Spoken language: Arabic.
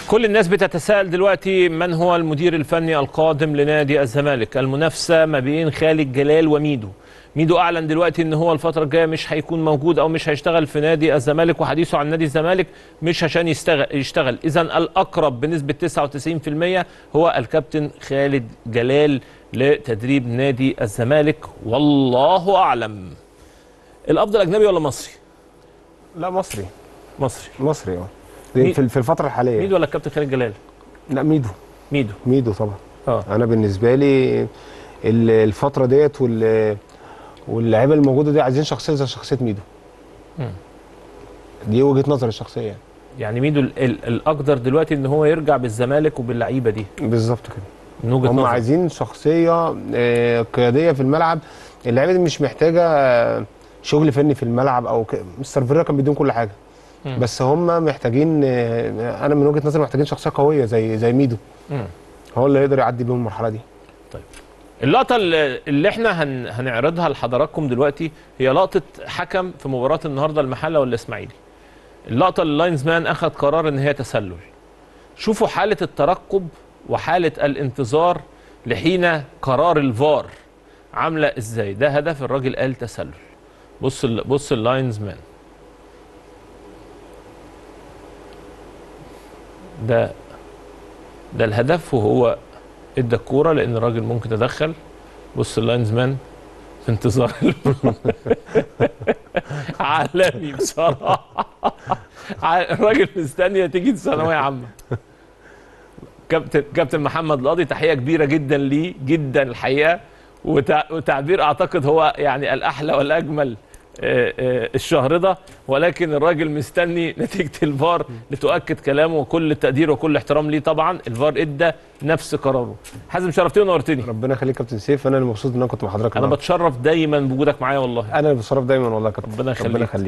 كل الناس بتتساءل دلوقتي من هو المدير الفني القادم لنادي الزمالك. المنافسة ما بين خالد جلال وميدو. ميدو أعلن دلوقتي إن هو الفترة الجاية مش هيكون موجود أو مش هيشتغل في نادي الزمالك، وحديثه عن نادي الزمالك مش عشان يشتغل. إذن الأقرب بنسبة 99% هو الكابتن خالد جلال لتدريب نادي الزمالك، والله أعلم. الأفضل أجنبي ولا مصري؟ لا مصري. مصري في الفترة الحالية. ميدو ولا الكابتن خالد جلال؟ لا ميدو طبعا. انا بالنسبة لي الفترة ديت واللاعيبة الموجودة دي عايزين شخصية زي شخصية ميدو. دي وجهة نظري الشخصية يعني ميدو الأقدر دلوقتي ان هو يرجع بالزمالك وباللعيبة دي. بالظبط كده. من وجهة نظري. هم عايزين شخصية قيادية في الملعب. اللعيبة دي مش محتاجة شغل فني في الملعب او مستر فيرا كان بيديهم كل حاجة. بس هم محتاجين، انا من وجهة نظري محتاجين شخصيه قويه زي ميدو. هو اللي يقدر يعدي بيهم المرحله دي. طيب اللقطه اللي احنا هنعرضها لحضراتكم دلوقتي هي لقطه حكم في مباراه النهارده المحله والاسماعيلي. اللقطه اللي اللاينز مان اخذ قرار ان هي تسلل. شوفوا حاله الترقب وحاله الانتظار لحين قرار الفار عامله ازاي. ده هدف، الراجل قال تسلل. بص اللاينز مان ده الهدف، وهو ادى الكوره لان الراجل ممكن يتدخل. بص اللاينز مان في انتظار عالمي بصراحه. الراجل مستني تيجي ثانويه عامه. كابتن محمد القاضي، تحيه كبيره جدا ليه جدا الحقيقه، وتعبير اعتقد هو يعني الاحلى والاجمل الشهر ده، ولكن الراجل مستني نتيجه الفار لتؤكد كلامه، وكل التقدير وكل احترام ليه. طبعا الفار ادى نفس قراره. حازم شرفتني ونورتني. ربنا يخليك كابتن سيف، انا اللي مبسوط ان انا كنت مع حضرتك. انا بتشرف دايما بوجودك معايا والله. انا اللي بتشرف دايما والله يا كابتن. ربنا يخليك.